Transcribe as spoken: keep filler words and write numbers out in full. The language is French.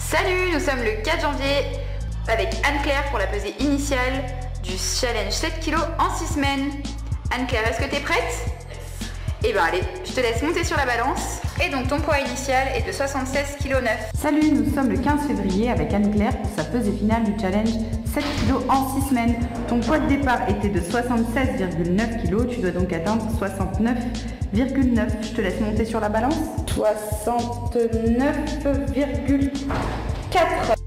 Salut, nous sommes le quatre janvier avec Anne-Claire pour la pesée initiale du challenge sept kilos en six semaines. Anne-Claire, est-ce que tu es prête? Yes. Et ben allez, je te laisse monter sur la balance. Et donc ton poids initial est de soixante-seize virgule neuf kilos. Salut, nous sommes le quinze février avec Anne-Claire pour sa pesée finale du challenge sept kilos en six semaines. Ton poids de départ était de soixante-seize virgule neuf kilos, tu dois donc atteindre soixante-neuf virgule neuf. Je te laisse monter sur la balance. soixante-neuf virgule quatre.